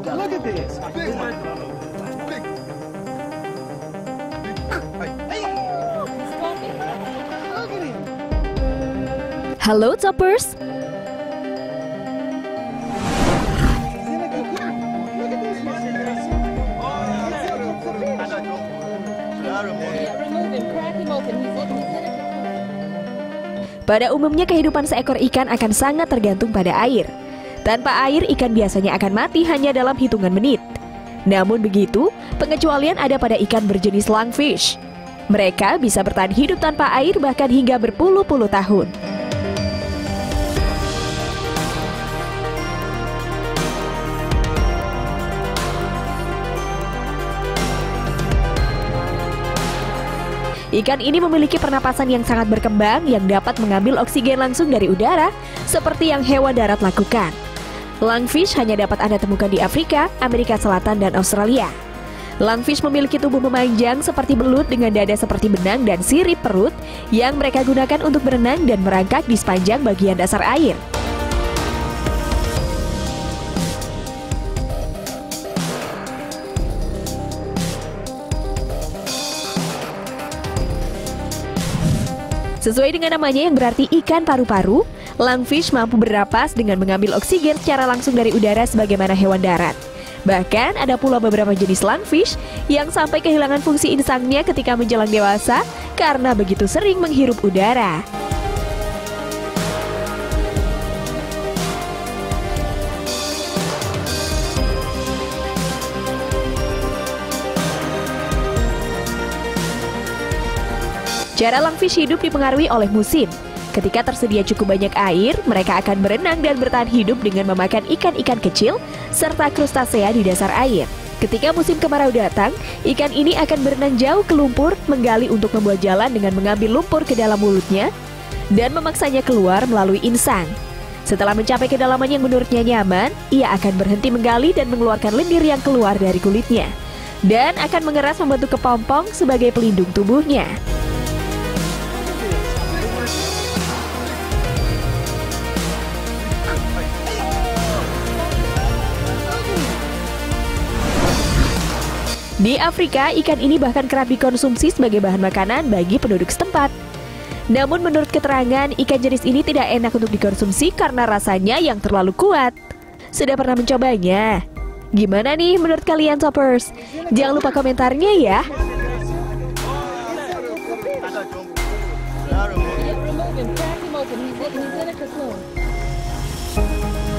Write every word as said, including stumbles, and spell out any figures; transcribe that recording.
Look at this. Halo Toppers. Pada umumnya kehidupan seekor ikan akan sangat tergantung pada air. Tanpa air, ikan biasanya akan mati hanya dalam hitungan menit. Namun begitu, pengecualian ada pada ikan berjenis lungfish. Mereka bisa bertahan hidup tanpa air bahkan hingga berpuluh-puluh tahun. Ikan ini memiliki pernapasan yang sangat berkembang yang dapat mengambil oksigen langsung dari udara, seperti yang hewan darat lakukan. Lungfish hanya dapat Anda temukan di Afrika, Amerika Selatan, dan Australia. Lungfish memiliki tubuh memanjang seperti belut dengan dada seperti benang dan sirip perut yang mereka gunakan untuk berenang dan merangkak di sepanjang bagian dasar air. Sesuai dengan namanya yang berarti ikan paru-paru, lungfish mampu bernapas dengan mengambil oksigen secara langsung dari udara sebagaimana hewan darat. Bahkan ada pula beberapa jenis lungfish yang sampai kehilangan fungsi insangnya ketika menjelang dewasa karena begitu sering menghirup udara. Cara lungfish hidup dipengaruhi oleh musim. Ketika tersedia cukup banyak air, mereka akan berenang dan bertahan hidup dengan memakan ikan-ikan kecil serta krustasea di dasar air. Ketika musim kemarau datang, ikan ini akan berenang jauh ke lumpur, menggali untuk membuat jalan dengan mengambil lumpur ke dalam mulutnya dan memaksanya keluar melalui insang. Setelah mencapai kedalaman yang menurutnya nyaman, ia akan berhenti menggali dan mengeluarkan lendir yang keluar dari kulitnya dan akan mengeras membentuk kepompong sebagai pelindung tubuhnya. Di Afrika, ikan ini bahkan kerap dikonsumsi sebagai bahan makanan bagi penduduk setempat. Namun menurut keterangan, ikan jenis ini tidak enak untuk dikonsumsi karena rasanya yang terlalu kuat. Sudah pernah mencobanya? Gimana nih menurut kalian Toppers? Jangan lupa komentarnya ya. Remove him, crack him open. He's in, he's in a cocoon.